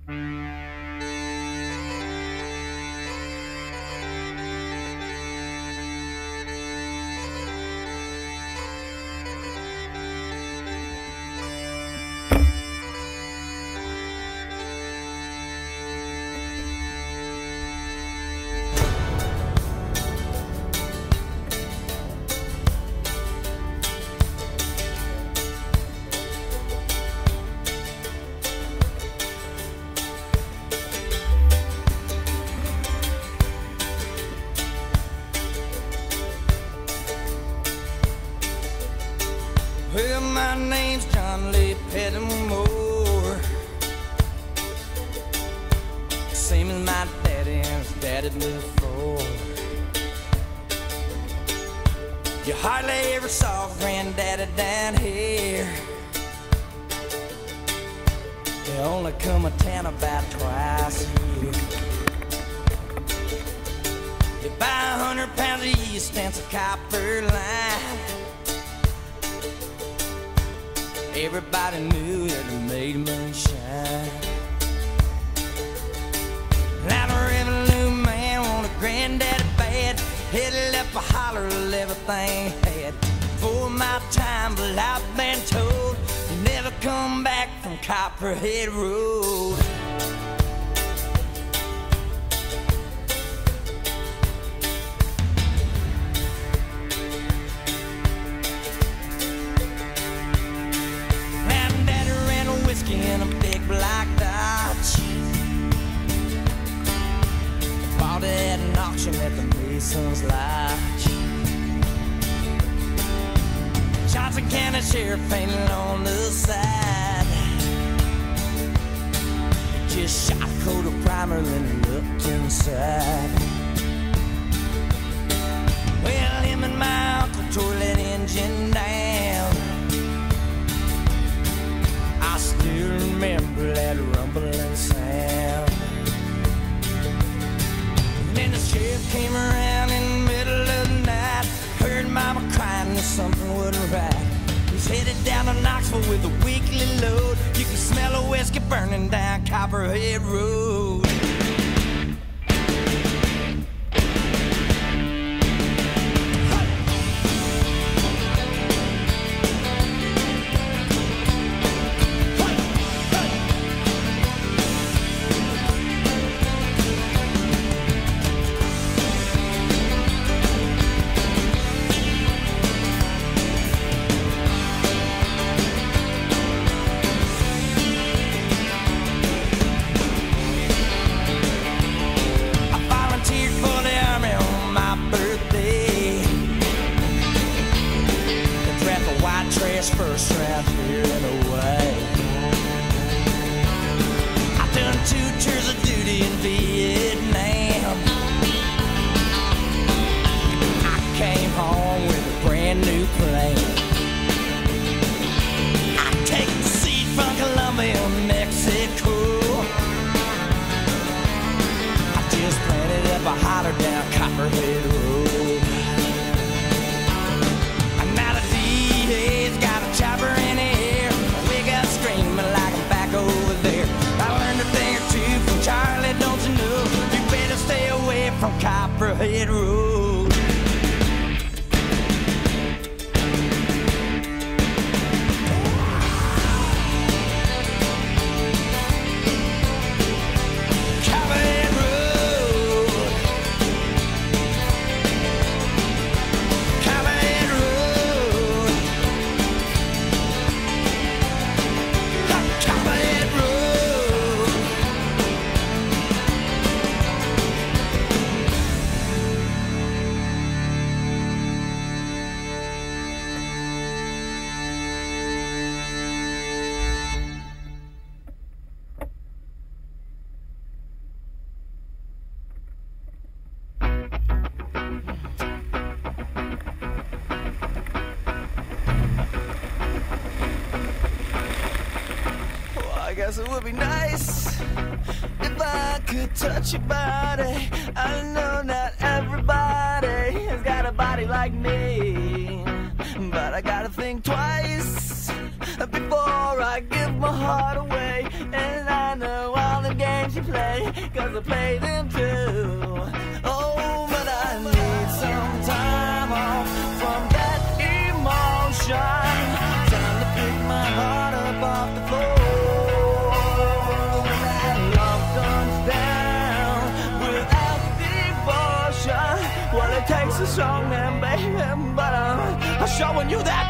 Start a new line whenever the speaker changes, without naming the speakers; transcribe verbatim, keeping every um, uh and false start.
Well, my name's John Lee Pettimore, same as my daddy and his daddy before. You hardly ever saw granddaddy down here. They only come to town about twice a year. You buy a hundred pounds of yeast and some copper line. Everybody knew that it made moonshine. Now the revenue man wanted granddaddy bad. Headed up a holler of everything he had. For my time, but I've been told you never come back from Copperhead Road. In a big black Dodge, bought it at an auction at the Mason's Lodge. Johnson County Sheriff painted on the side. Just shot a coat of primer, then looked inside. Well, him and my uncle tore that engine down. I still remember that rumbling sound. And then the sheriff came around in the middle of the night. Heard mama crying that something wasn't right. He's headed down to Knoxville with a weekly load. You can smell the whiskey burning down Copperhead Road. First round here and away. I've done two tours of duty in Vietnam. I came home with a brand new plane. I take the seat from Colombia, Mexico. I just planted up a holler down Copperhead Road. Chopper in the air, we got screaming like I'm back over there. I learned a thing or two from Charlie, don't you know? You better stay away from Copperhead Road. Copperhead Road. Copperhead Road. Copperhead Road. Well, I guess it would be nice if I could touch your body. I know not everybody has got a body like me, but I gotta think twice before I give my heart away. And I know all the games you play, cause I play them too. Oh, but I need some time off from that emotion. Time to pick my heart up off the floor. When that love comes down without devotion, well, it takes a strong man, baby, but I'm, I'm showing you that